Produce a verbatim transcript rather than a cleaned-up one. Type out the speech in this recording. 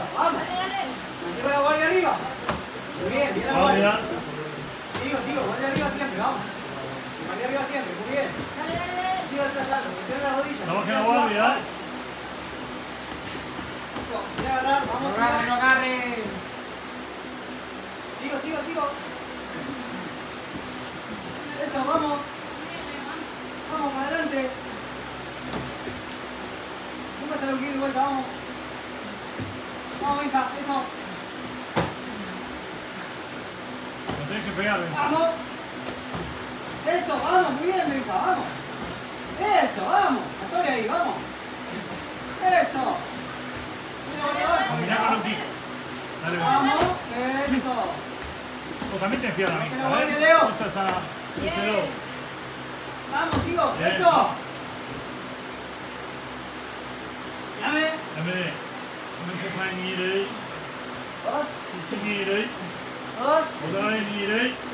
vamos. Mantengo la guardia arriba. Muy bien, bien la guardia. Sigo, sigo, guardia arriba siempre, vamos. Guardia arriba siempre, muy bien. Sigo desplazando, presiona la rodilla. No bajes la guardia. Eso, sin agarrar, vamos. No agarre, no agarre. Sigo, sigo, sigo. Eso, vamos. Vamos, para adelante. Nunca se lo quiere de vuelta, vamos. Vamos, Benja, eso. No tenés que pegar, Benja. Vamos. Eso, vamos, muy bien, Benja, vamos. Eso, vamos. Atore ahí, vamos. Eso. Mirá con los kicks. Dale, Benja. Vamos, eso. Vos también tenés pierna, Que la Benja. guardia, Leo. Usa esa... ese lobo. Vamos, sigo, Bien. eso. Dame. Dame. Som en säsong i dig. Dos. Säsong i dig. Dos. Och då är ni i dig.